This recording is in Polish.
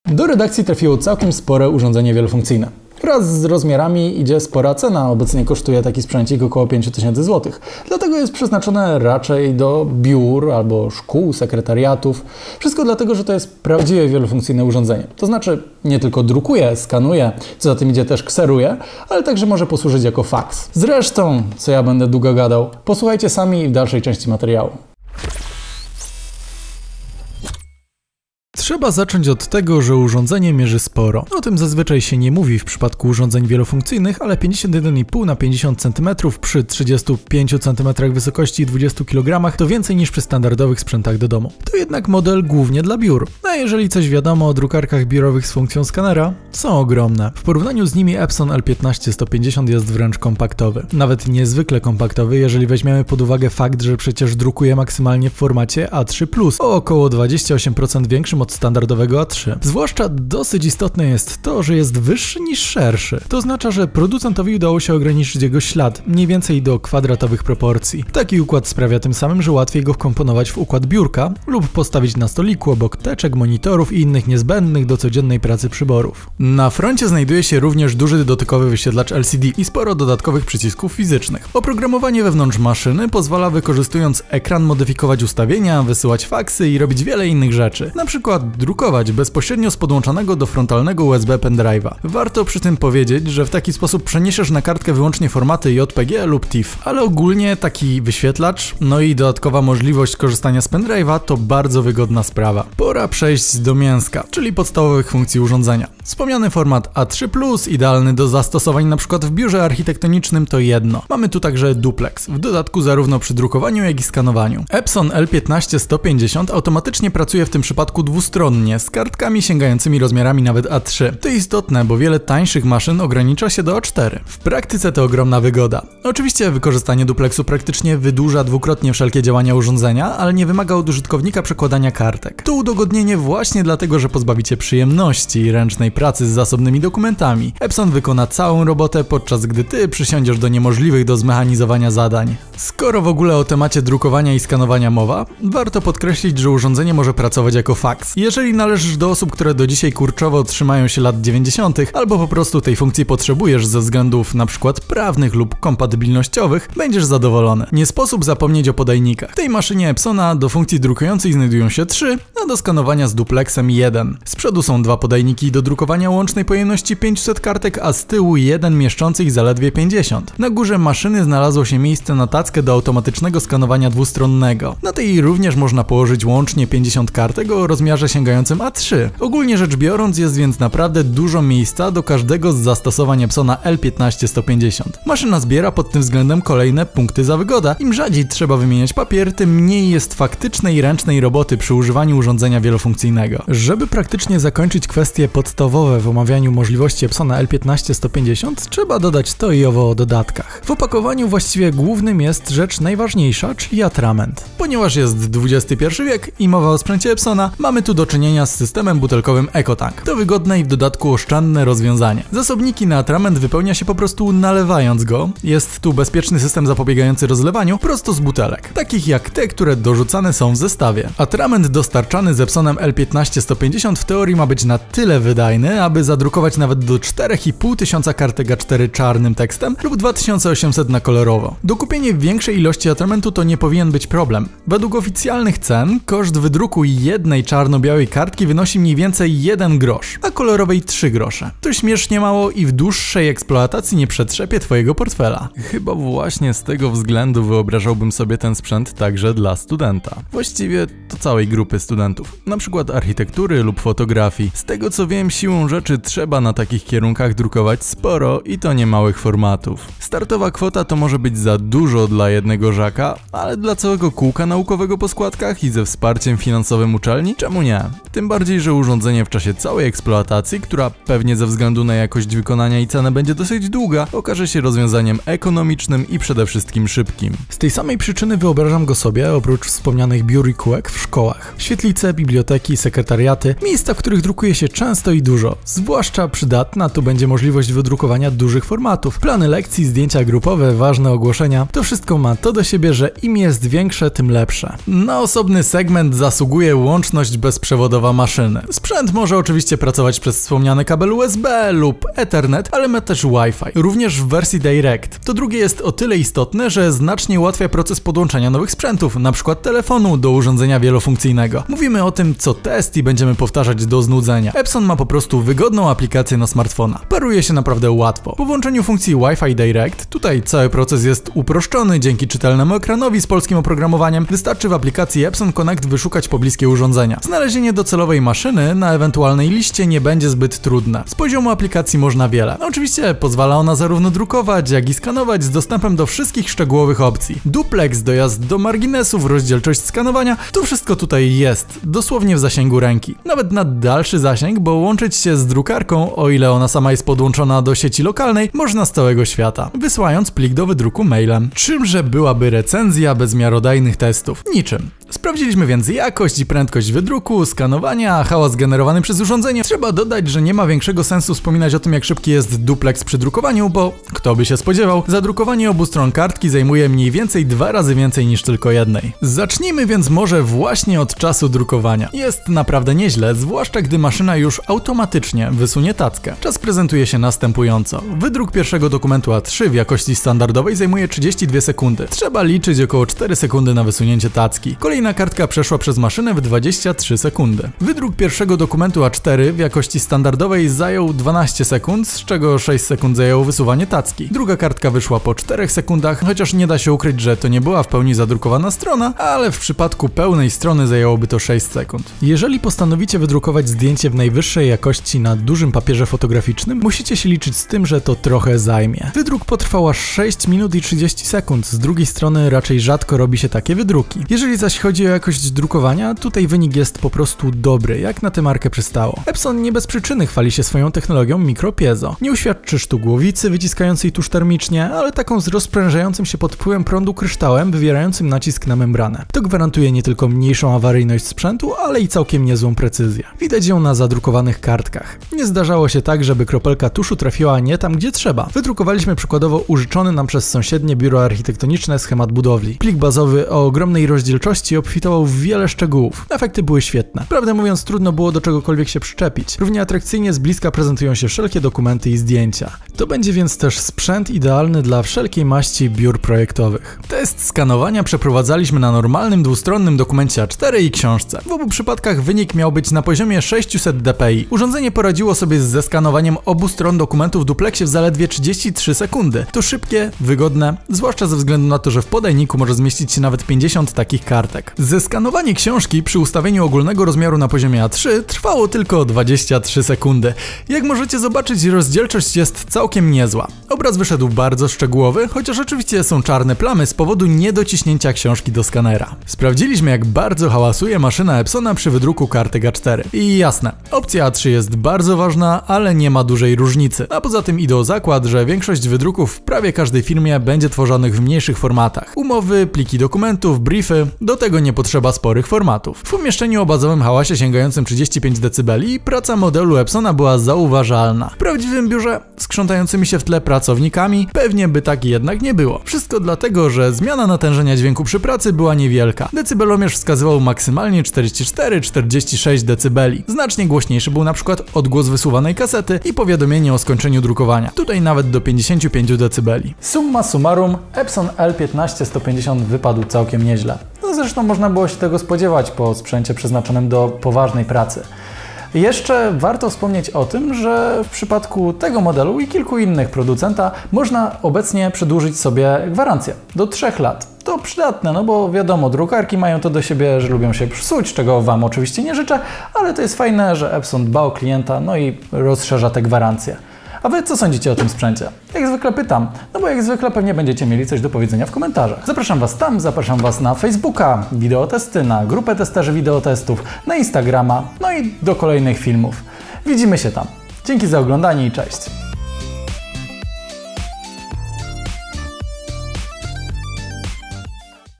Do redakcji trafiło całkiem spore urządzenie wielofunkcyjne. Wraz z rozmiarami idzie spora cena, obecnie kosztuje taki sprzęcik około 5000 zł. Dlatego jest przeznaczone raczej do biur albo szkół, sekretariatów. Wszystko dlatego, że to jest prawdziwie wielofunkcyjne urządzenie. To znaczy nie tylko drukuje, skanuje, co za tym idzie też kseruje, ale także może posłużyć jako faks. Zresztą, co ja będę długo gadał, posłuchajcie sami w dalszej części materiału. Trzeba zacząć od tego, że urządzenie mierzy sporo. O tym zazwyczaj się nie mówi w przypadku urządzeń wielofunkcyjnych, ale 51,5 na 50 cm przy 35 cm wysokości i 20 kg to więcej niż przy standardowych sprzętach do domu. To jednak model głównie dla biur. A jeżeli coś wiadomo o drukarkach biurowych z funkcją skanera, są ogromne. W porównaniu z nimi Epson L15-150 jest wręcz kompaktowy. Nawet niezwykle kompaktowy, jeżeli weźmiemy pod uwagę fakt, że przecież drukuje maksymalnie w formacie A3+, o około 28% większym od standardowego A3. Zwłaszcza dosyć istotne jest to, że jest wyższy niż szerszy. To oznacza, że producentowi udało się ograniczyć jego ślad, mniej więcej do kwadratowych proporcji. Taki układ sprawia tym samym, że łatwiej go wkomponować w układ biurka lub postawić na stoliku obok teczek, monitorów i innych niezbędnych do codziennej pracy przyborów. Na froncie znajduje się również duży dotykowy wyświetlacz LCD i sporo dodatkowych przycisków fizycznych. Oprogramowanie wewnątrz maszyny pozwala, wykorzystując ekran, modyfikować ustawienia, wysyłać faksy i robić wiele innych rzeczy. Na przykład drukować bezpośrednio z podłączonego do frontalnego USB pendrive'a. Warto przy tym powiedzieć, że w taki sposób przeniesiesz na kartkę wyłącznie formaty JPG lub TIFF, ale ogólnie taki wyświetlacz, no i dodatkowa możliwość korzystania z pendrive'a to bardzo wygodna sprawa. Pora przejść do mięska, czyli podstawowych funkcji urządzenia. Wspomniany format A3+, idealny do zastosowań np. w biurze architektonicznym, to jedno. Mamy tu także duplex, w dodatku zarówno przy drukowaniu, jak i skanowaniu. Epson L15-150 automatycznie pracuje w tym przypadku dwustronnie, z kartkami sięgającymi rozmiarami nawet A3. To istotne, bo wiele tańszych maszyn ogranicza się do A4. W praktyce to ogromna wygoda. Oczywiście wykorzystanie duplexu praktycznie wydłuża dwukrotnie wszelkie działania urządzenia, ale nie wymaga od użytkownika przekładania kartek. To udogodnienie właśnie dlatego, że pozbawicie przyjemności ręcznej pracy z zasobnymi dokumentami. Epson wykona całą robotę, podczas gdy ty przysiądziesz do niemożliwych do zmechanizowania zadań. Skoro w ogóle o temacie drukowania i skanowania mowa, warto podkreślić, że urządzenie może pracować jako faks. Jeżeli należysz do osób, które do dzisiaj kurczowo trzymają się lat 90., albo po prostu tej funkcji potrzebujesz ze względów np. prawnych lub kompatybilnościowych, będziesz zadowolony. Nie sposób zapomnieć o podajnikach. W tej maszynie Epsona do funkcji drukującej znajdują się 3, a do skanowania z duplexem 1. Z przodu są 2 podajniki do drukowania łącznej pojemności 500 kartek, a z tyłu 1 mieszczący ich zaledwie 50. Na górze maszyny znalazło się miejsce na tackę do automatycznego skanowania dwustronnego. Na tej również można położyć łącznie 50 kartek o rozmiarze sięgającym A3. Ogólnie rzecz biorąc, jest więc naprawdę dużo miejsca do każdego z zastosowań Epsona L15-150. Maszyna zbiera pod tym względem kolejne punkty za wygodę. Im rzadziej trzeba wymieniać papier, tym mniej jest faktycznej i ręcznej roboty przy używaniu urządzenia wielofunkcyjnego. Żeby praktycznie zakończyć kwestie podstawowe w omawianiu możliwości Epsona L15-150, trzeba dodać to i owo o dodatkach. W opakowaniu właściwie głównym jest rzecz najważniejsza, czyli atrament. Ponieważ jest XXI wiek i mowa o sprzęcie Epsona, mamy tu do czynienia z systemem butelkowym EcoTank. To wygodne i w dodatku oszczędne rozwiązanie. Zasobniki na atrament wypełnia się po prostu nalewając go. Jest tu bezpieczny system zapobiegający rozlewaniu prosto z butelek, takich jak te, które dorzucane są w zestawie. Atrament dostarczany z Epsonem L15-150 w teorii ma być na tyle wydajny, aby zadrukować nawet do 4500 kartek A4 czarnym tekstem lub 2800 na kolorowo. Dokupienie większej ilości atramentu to nie powinien być problem. Według oficjalnych cen koszt wydruku jednej czarno-białej kartki wynosi mniej więcej 1 grosz, a kolorowej 3 grosze. To śmiesznie mało i w dłuższej eksploatacji nie przetrzepie twojego portfela. Chyba właśnie z tego względu wyobrażałbym sobie ten sprzęt także dla studenta. Właściwie to całej grupy studentów, na przykład architektury lub fotografii. Z tego co wiem, siłą rzeczy trzeba na takich kierunkach drukować sporo i to nie małych formatów. Startowa kwota to może być za dużo dla jednego żaka, ale dla całego kółka naukowego po składkach i ze wsparciem finansowym uczelni? Czemu nie? Tym bardziej, że urządzenie w czasie całej eksploatacji, która pewnie ze względu na jakość wykonania i cenę będzie dosyć długa, okaże się rozwiązaniem ekonomicznym i przede wszystkim szybkim. Z tej samej przyczyny wyobrażam go sobie, oprócz wspomnianych biur i kółek, w szkołach. Świetlice, biblioteki, sekretariaty, miejsca, w których drukuje się często i dużo. Zwłaszcza przydatna tu będzie możliwość wydrukowania dużych formatów. Plany lekcji, zdjęcia grupowe, ważne ogłoszenia. To wszystko ma to do siebie, że im jest większe, tym lepsze. Na osobny segment zasługuje łączność bez bezprzewodowa maszyny. Sprzęt może oczywiście pracować przez wspomniany kabel USB lub Ethernet, ale ma też Wi-Fi, również w wersji Direct. To drugie jest o tyle istotne, że znacznie ułatwia proces podłączania nowych sprzętów, np. telefonu do urządzenia wielofunkcyjnego. Mówimy o tym co test i będziemy powtarzać do znudzenia. Epson ma po prostu wygodną aplikację na smartfona. Paruje się naprawdę łatwo. Po włączeniu funkcji Wi-Fi Direct, tutaj cały proces jest uproszczony dzięki czytelnemu ekranowi z polskim oprogramowaniem. Wystarczy w aplikacji Epson Connect wyszukać pobliskie urządzenia. Znalezienie docelowej maszyny na ewentualnej liście nie będzie zbyt trudne. Z poziomu aplikacji można wiele. Oczywiście pozwala ona zarówno drukować, jak i skanować z dostępem do wszystkich szczegółowych opcji. Duplex, dojazd do marginesów, rozdzielczość skanowania, to wszystko tutaj jest, dosłownie w zasięgu ręki. Nawet na dalszy zasięg, bo łączyć się z drukarką, o ile ona sama jest podłączona do sieci lokalnej, można z całego świata, wysyłając plik do wydruku mailem. Czymże byłaby recenzja bez miarodajnych testów? Niczym. Sprawdziliśmy więc jakość i prędkość wydruku, skanowania, hałas generowany przez urządzenie. Trzeba dodać, że nie ma większego sensu wspominać o tym, jak szybki jest duplex przy drukowaniu, bo kto by się spodziewał, zadrukowanie obu stron kartki zajmuje mniej więcej 2 razy więcej niż tylko jednej. Zacznijmy więc może właśnie od czasu drukowania. Jest naprawdę nieźle, zwłaszcza gdy maszyna już automatycznie wysunie tackę. Czas prezentuje się następująco. Wydruk pierwszego dokumentu A3 w jakości standardowej zajmuje 32 sekundy. Trzeba liczyć około 4 sekundy na wysunięcie tacki. Kolejna kartka przeszła przez maszynę w 23 sekundy. Wydruk pierwszego dokumentu A4 w jakości standardowej zajął 12 sekund, z czego 6 sekund zajęło wysuwanie tacki. Druga kartka wyszła po 4 sekundach, chociaż nie da się ukryć, że to nie była w pełni zadrukowana strona, ale w przypadku pełnej strony zajęłoby to 6 sekund. Jeżeli postanowicie wydrukować zdjęcie w najwyższej jakości na dużym papierze fotograficznym, musicie się liczyć z tym, że to trochę zajmie. Wydruk potrwał aż 6 minut i 30 sekund, z drugiej strony raczej rzadko robi się takie wydruki. Jeżeli zaś chodzi o jakość drukowania, tutaj wynik jest po prostu dobry, jak na tę markę przystało. Epson nie bez przyczyny chwali się swoją technologią mikropiezo. Nie uświadczy sztuk głowicy wyciskającej tusz termicznie, ale taką z rozprężającym się pod wpływem prądu kryształem wywierającym nacisk na membranę. To gwarantuje nie tylko mniejszą awaryjność sprzętu, ale i całkiem niezłą precyzję. Widać ją na zadrukowanych kartkach. Nie zdarzało się tak, żeby kropelka tuszu trafiła nie tam, gdzie trzeba. Wydrukowaliśmy przykładowo użyczony nam przez sąsiednie biuro architektoniczne schemat budowli. Plik bazowy o ogromnej rozdzielczości obfitował w wiele szczegółów. Efekty były świetne. Prawdę mówiąc, trudno było do czegokolwiek się przyczepić. Równie atrakcyjnie z bliska prezentują się wszelkie dokumenty i zdjęcia. To będzie więc też sprzęt idealny dla wszelkiej maści biur projektowych. Test skanowania przeprowadzaliśmy na normalnym dwustronnym dokumencie A4 i książce. W obu przypadkach wynik miał być na poziomie 600 dpi. Urządzenie poradziło sobie z zeskanowaniem obu stron dokumentu w dupleksie w zaledwie 33 sekundy. To szybkie, wygodne, zwłaszcza ze względu na to, że w podajniku może zmieścić się nawet 50 takich kartek. Zeskanowanie książki przy ustawieniu ogólnego rozmiaru na poziomie A3 trwało tylko 23 sekundy. Jak możecie zobaczyć, rozdzielczość jest całkiem niezła. Obraz wyszedł bardzo szczegółowy, chociaż oczywiście są czarne plamy z powodu niedociśnięcia książki do skanera. Sprawdziliśmy, jak bardzo hałasuje maszyna Epsona przy wydruku kartek A4. I jasne, opcja A3 jest bardzo ważna, ale nie ma dużej różnicy. A poza tym idę o zakład, że większość wydruków w prawie każdej firmie będzie tworzonych w mniejszych formatach. Umowy, pliki dokumentów, briefy, do tego nie potrzeba sporych formatów. W umieszczeniu o bazowym hałasie sięgającym 35 dB praca modelu Epsona była zauważalna. W prawdziwym biurze z krzątającymi się w tle pracownikami pewnie by tak jednak nie było. Wszystko dlatego, że zmiana natężenia dźwięku przy pracy była niewielka. Decybelomierz wskazywał maksymalnie 44-46 dB. Znacznie głośniejszy był na przykład odgłos wysuwanej kasety i powiadomienie o skończeniu drukowania. Tutaj nawet do 55 dB. Summa summarum, Epson L15-150 wypadł całkiem nieźle. No zresztą można było się tego spodziewać po sprzęcie przeznaczonym do poważnej pracy. Jeszcze warto wspomnieć o tym, że w przypadku tego modelu i kilku innych producenta można obecnie przedłużyć sobie gwarancję do 3 lat. To przydatne, no bo wiadomo, drukarki mają to do siebie, że lubią się psuć, czego Wam oczywiście nie życzę, ale to jest fajne, że Epson dba o klienta, no i rozszerza te gwarancje. A Wy co sądzicie o tym sprzęcie? Jak zwykle pytam, no bo jak zwykle pewnie będziecie mieli coś do powiedzenia w komentarzach. Zapraszam Was tam, zapraszam Was na Facebooka, wideotesty, na grupę testerzy wideotestów, na Instagrama, no i do kolejnych filmów. Widzimy się tam. Dzięki za oglądanie i cześć!